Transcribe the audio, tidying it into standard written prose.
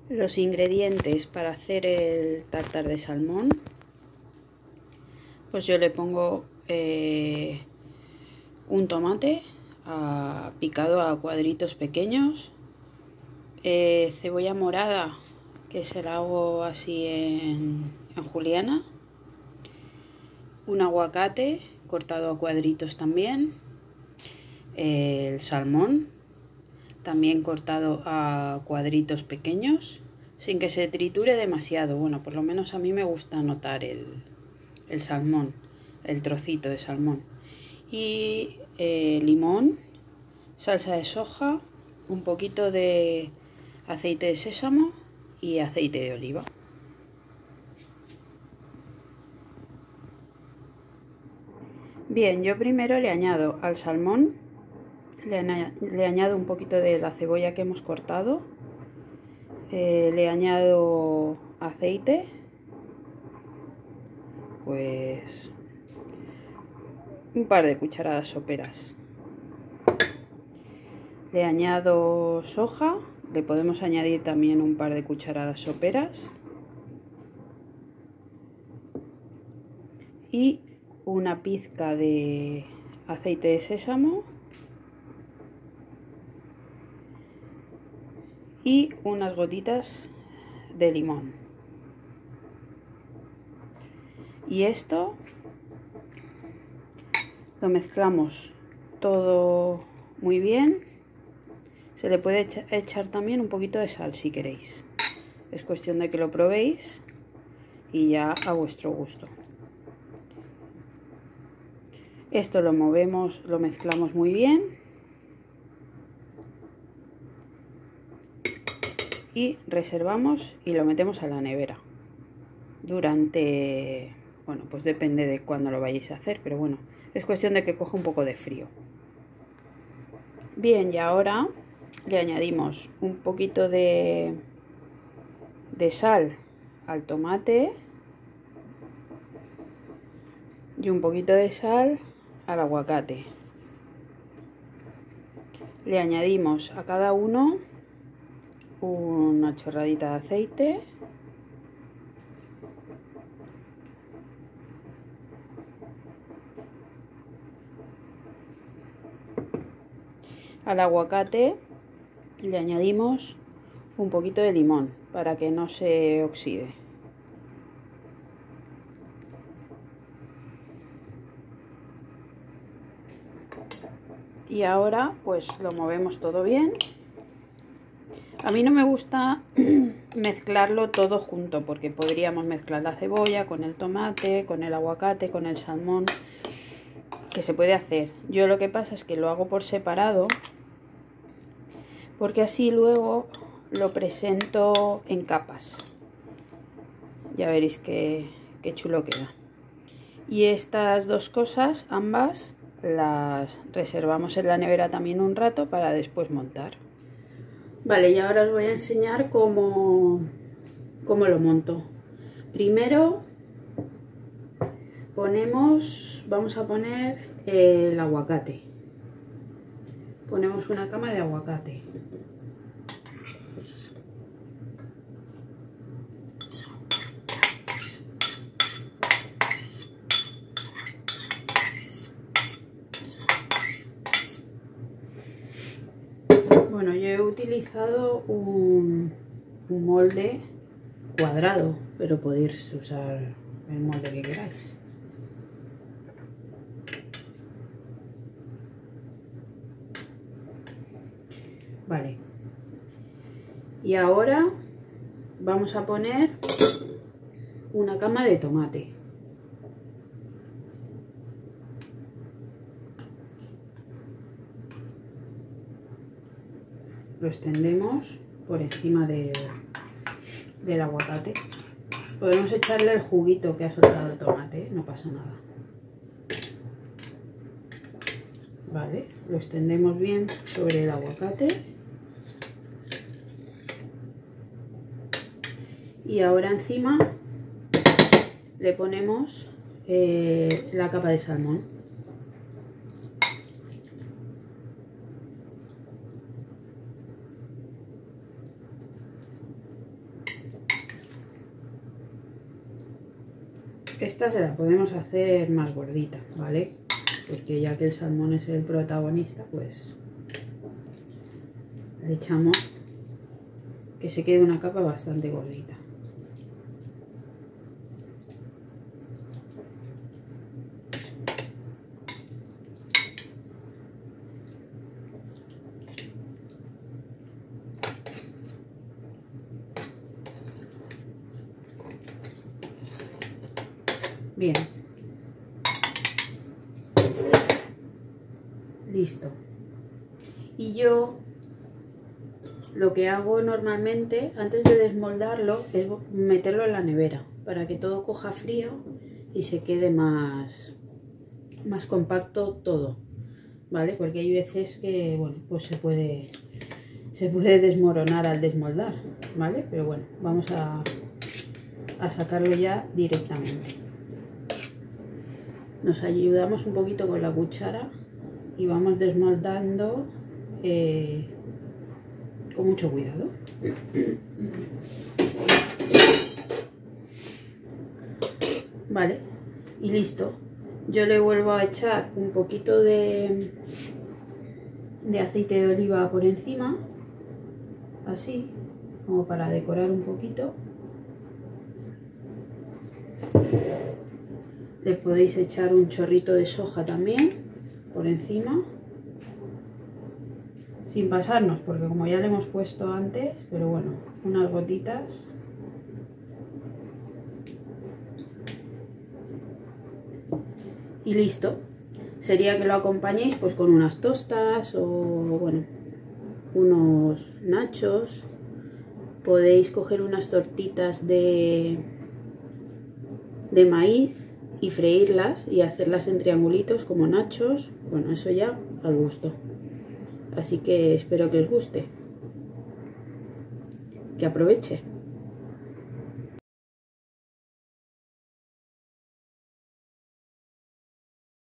Los ingredientes para hacer el tartar de salmón, pues yo le pongo un tomate picado a cuadritos pequeños, cebolla morada, que se la hago así en juliana, un aguacate cortado a cuadritos también, el salmón también cortado a cuadritos pequeños, sin que se triture demasiado. Bueno, por lo menos a mí me gusta notar el salmón, el trocito de salmón. Y limón, salsa de soja, un poquito de aceite de sésamo y aceite de oliva. Bien, yo primero le añado al salmón, le añado un poquito de la cebolla que hemos cortado, le añado aceite, pues un par de cucharadas soperas. Le añado soja, le podemos añadir también un par de cucharadas soperas y una pizca de aceite de sésamo y unas gotitas de limón. Y esto lo mezclamos todo muy bien. Se le puede echar también un poquito de sal si queréis. Es cuestión de que lo probéis y ya a vuestro gusto. Esto lo movemos, lo mezclamos muy bien. Y reservamos y lo metemos a la nevera durante, bueno, pues depende de cuándo lo vayáis a hacer, pero bueno, es cuestión de que coja un poco de frío. Bien, y ahora le añadimos un poquito de sal al tomate y un poquito de sal al aguacate. Le añadimos a cada uno una chorradita de aceite al aguacate, le añadimos un poquito de limón para que no se oxide. Y ahora pues lo movemos todo bien. A mí no me gusta mezclarlo todo junto porque podríamos mezclar la cebolla con el tomate, con el aguacate, con el salmón, que se puede hacer. Yo lo que pasa es que lo hago por separado porque así luego lo presento en capas. Ya veréis qué chulo queda. Y estas dos cosas, ambas, las reservamos en la nevera también un rato para después montar. Vale, y ahora os voy a enseñar cómo lo monto. Primero vamos a poner el aguacate. Ponemos una cama de aguacate. Bueno, yo he utilizado un molde cuadrado, pero podéis usar el molde que queráis. Vale. Y ahora vamos a poner una cama de tomate. Lo extendemos por encima del aguacate. Podemos echarle el juguito que ha soltado el tomate, no pasa nada. Vale, lo extendemos bien sobre el aguacate. Y ahora encima le ponemos la capa de salmón. Esta se la podemos hacer más gordita, ¿vale? Porque ya que el salmón es el protagonista, pues le echamos que se quede una capa bastante gordita. Bien, listo. Y yo lo que hago normalmente antes de desmoldarlo es meterlo en la nevera para que todo coja frío y se quede más compacto todo, ¿vale? Porque hay veces que, bueno, pues se puede desmoronar al desmoldar, ¿vale? Pero bueno, vamos a sacarlo ya directamente. Nos ayudamos un poquito con la cuchara y vamos desmoldando con mucho cuidado. Vale, y listo. Yo le vuelvo a echar un poquito de aceite de oliva por encima, así, como para decorar un poquito. Le podéis echar un chorrito de soja también por encima, sin pasarnos, porque como ya le hemos puesto antes, pero bueno, unas gotitas. Y listo. Sería que lo acompañéis pues con unas tostas o bueno, unos nachos. Podéis coger unas tortitas de maíz y freírlas y hacerlas en triangulitos como nachos. Bueno, eso ya al gusto. Así que espero que os guste. Que aproveche.